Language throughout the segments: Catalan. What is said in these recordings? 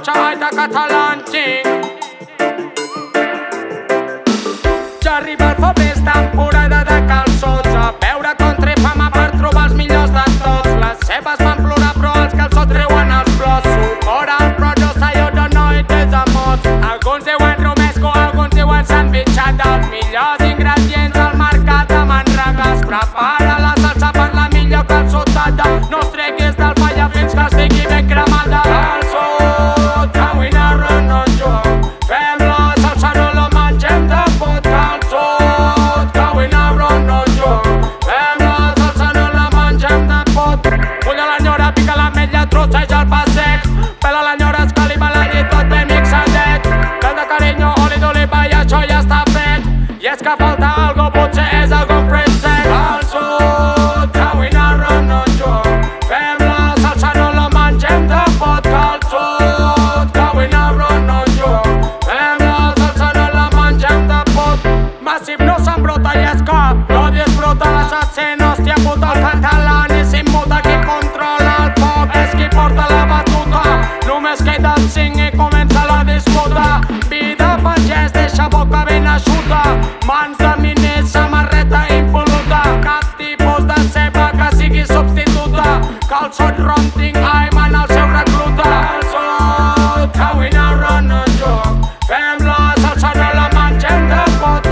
xavall de catalanxing. Ja arriba el febrer, és temporada de calçots, a veure contra i fama per trobar els millors de tots. Les seves van plorar però els calçots treuen els flors. Suport al rotllo yo don't know it is a must. Alguns diuen romesco, alguns diuen sandwichat. Els millors ingredients al mercat de Manresa. Es prepara la salsa per la millor calçotada. No es treguis del falla fins que estigui ben cremada. Calçot, que avui narra no joc. Fem la salsa, no la mengem de pot. Calçot, que avui narra no joc. Fem la salsa, no la mengem de pot. Mulla l'enyora, pica l'ametlla, trosseja el pa sec. Pela l'enyora, escaliva la llet, tot ben mixadet. Cal de carinyo, oli d'oliva i això ja està fet. I és que falta algo, potser és algun fred sec. Calçot, que avui narra no joc. Fem la salsa, no la mengem de pot. Calçot, que avui narra no joc. Fem la salsa, no la mengem de pot. Massiv no s'embrota i és que no disfruta. L'assassí no hòstia puta, el català ni s'immuta. Qui controla el foc és qui porta la batuta. Només queden 5 i comença la disputa. Vida pagès deixa boca ben eixuta. Mans de miners, samarreta impol·luta. Cap tipus de ceba que sigui substituta. Calçot ronting, Ayman el seu recluta. Calçot, que avui narra no joc. Fem la salsa, no la mengem de pot.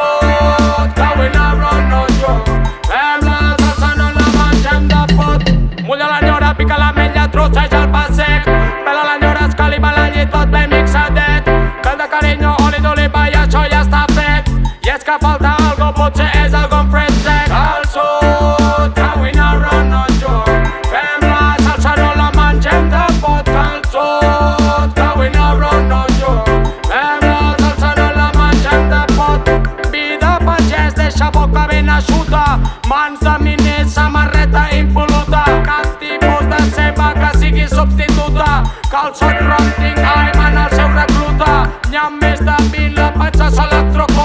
Calçot, que avui narra no joc. Fem la salsa, no la mengem de pot. Mulla l'enyora, pica l'ametlla, trosseja el pa sec. Pela l'enyora, escaliva la llet, tot ben mixadet. Cal de carinyo, oli d'oliva i això ja està fet. I és que falta algo, potser és algun fred sec. Calçot, que avui narra no joc. Fem la salsa, no la mengem de pot. Calçot, que avui narra no joc. Fem la salsa, no la mengem de pot. Vida pagès deixa boca ben eixuta. Mans de miners, samarreta impol·luta. Cap tipus de ceba que sigui substituta. Calçot ronting, Ayman el seu recluta. N'hi ha més de 1000, la panxa s'electrocuta.